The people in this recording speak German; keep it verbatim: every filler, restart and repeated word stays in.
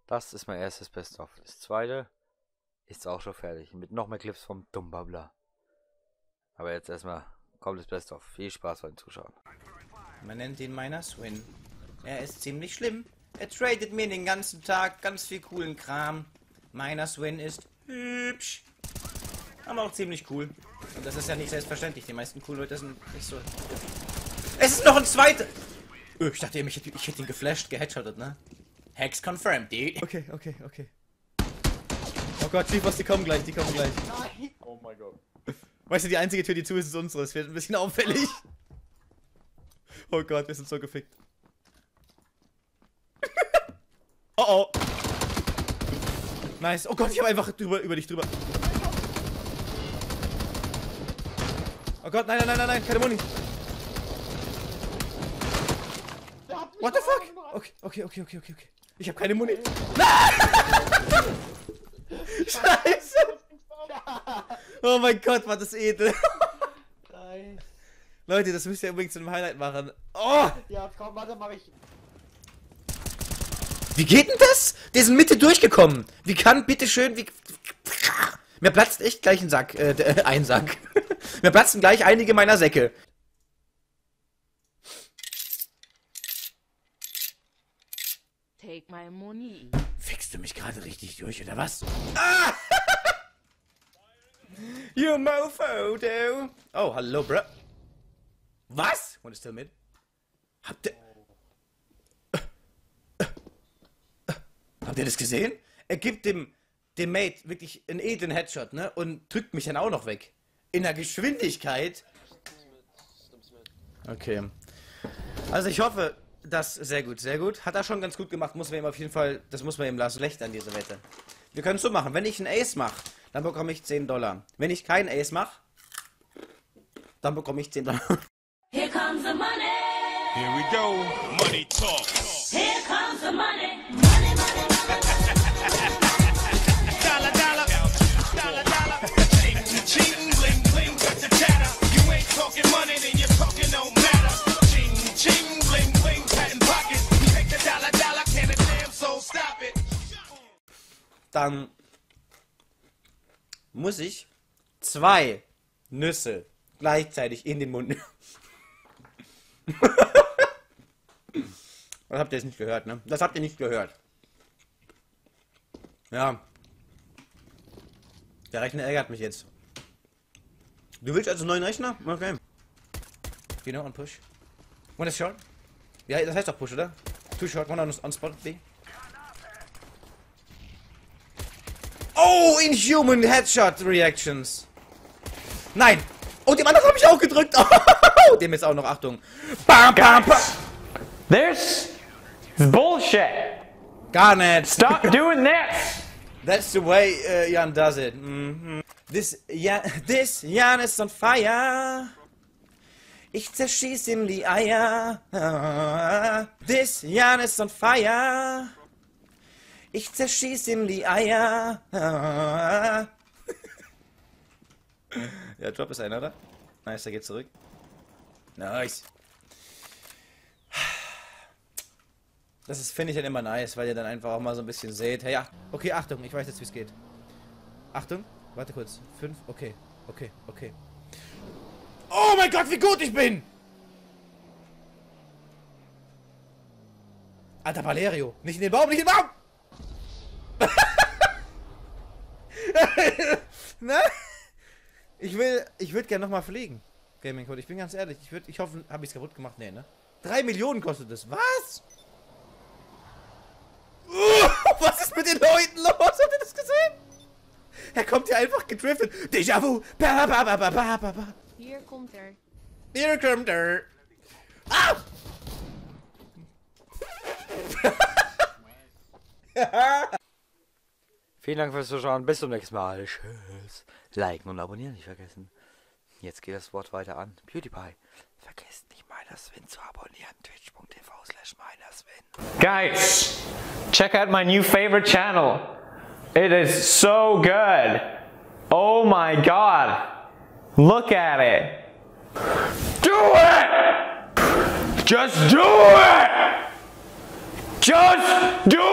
Das ist mein erstes Best-of. Das zweite ist auch schon fertig. Mit noch mehr Clips vom Dummbabbler. Aber jetzt erstmal kommt das Best-of. Viel Spaß beim Zuschauen. Man nennt ihn meiner Swin. Er ist ziemlich schlimm. Er tradet mir den ganzen Tag ganz viel coolen Kram. Meiner Swin ist hübsch. Aber auch ziemlich cool. Und das ist ja nicht selbstverständlich. Die meisten coolen Leute sind nicht so... Es ist noch ein zweiter! Oh, ich dachte eben, ich hätte, ich hätte ihn geflasht, geheadshottet, ne? Hex confirmed, dude. Okay, okay, okay. Oh Gott, Chiefos, die kommen gleich, die kommen gleich. Nein! Oh mein Gott. Weißt du, die einzige Tür, die zu ist, ist unsere. Es wird ein bisschen auffällig. Oh Gott, wir sind so gefickt. Oh oh. Nice. Oh Gott, ich habe einfach drüber, über dich drüber. Oh Gott, nein, nein, nein, nein, nein, keine Muni. What the fuck? Okay, okay, okay, okay, okay. Ich habe keine Muni. Nein! Scheiße! Oh mein Gott, war das edel. Leute, das müsst ihr übrigens zu einem Highlight machen. Oh! Ja, komm, warte, mach ich. Wie geht denn das? Der ist in Mitte durchgekommen. Wie kann bitteschön, wie... Mir platzt echt gleich ein Sack, äh, ein Sack. Mir platzen gleich einige meiner Säcke. Take my money. Fickst du mich gerade richtig durch, oder was? Ah! You mofo, du. Oh, hallo, bro. Was? One is still mid. Habt ihr... Habt ihr das gesehen? Er gibt dem, dem Mate wirklich einen edlen Headshot, ne? Und drückt mich dann auch noch weg. In der Geschwindigkeit. Okay. Also ich hoffe, das sehr gut, sehr gut. Hat er schon ganz gut gemacht. Muss man ihm auf jeden Fall, das muss man ihm lassen. Schlecht an dieser Wette. Wir können es so machen. Wenn ich einen Ace mache, dann bekomme ich zehn Dollar. Wenn ich keinen Ace mache, dann bekomme ich zehn Dollar. Here comes the money. Here we go. Money talk. Here comes the money. Money, money, money. Dollar, dollar. Dollar, dollar. Ching, ching, bling, bling. Got the chatter. You ain't talking money, then you're talking no matter. Ching, ching, bling, bling. Patent pocket. Take the dollar, dollar. Can a damn soul stop it? Dann muss ich zwei Nüsse gleichzeitig in den Mund. Das habt ihr jetzt nicht gehört, ne? Das habt ihr nicht gehört. Ja. Der Rechner ärgert mich jetzt. Du willst also einen neuen Rechner? Okay. Genau, on push. One is short. Ja, das heißt doch push, oder? Two short, one on, on spot, B. Oh, inhuman Headshot Reactions. Nein. Oh, dem anderen habe ich auch gedrückt. Oh, dem ist auch noch, Achtung. Bam, bam, bam. There's bullshit. Gar nicht. Stop doing this. That's the way uh, Jan does it. Mm-hmm. This, Jan, this Jan is on fire. Ich zerschieß ihm die Eier. This Jan is on fire. Ich zerschieß ihm die Eier. Ja, Drop ist einer, oder? Nice, der geht zurück. Nice. Das ist, finde ich, dann immer nice, weil ihr dann einfach auch mal so ein bisschen seht. Hey, ja. Okay, Achtung, ich weiß jetzt, wie es geht. Achtung, warte kurz. Fünf, okay, okay, okay. Oh mein Gott, wie gut ich bin! Alter, Valerio. Nicht in den Baum, nicht in den Baum! Ne? Ich will, ich würde gerne nochmal fliegen. Gaming Code, ich bin ganz ehrlich. Ich würde, ich hoffe, habe ich es kaputt gemacht? Nee, ne? Drei Millionen kostet es. Was? Uh, was ist mit den Leuten los? Habt ihr das gesehen? Er kommt hier einfach gedriftet. Déjà-vu. Ba, ba, ba, ba, ba, ba, ba. Hier kommt er. Hier kommt er. Ah! Vielen Dank fürs Zuschauen. Bis zum nächsten Mal. Tschüss. Liken und abonnieren nicht vergessen. Jetzt geht das Wort weiter an PewDiePie. Vergesst nicht, MeinerSwin zu abonnieren. Twitch.tv slash MeinerSwin. Guys, check out my new favorite channel. It is so good. Oh my god. Look at it. Do it! Just do it! Just do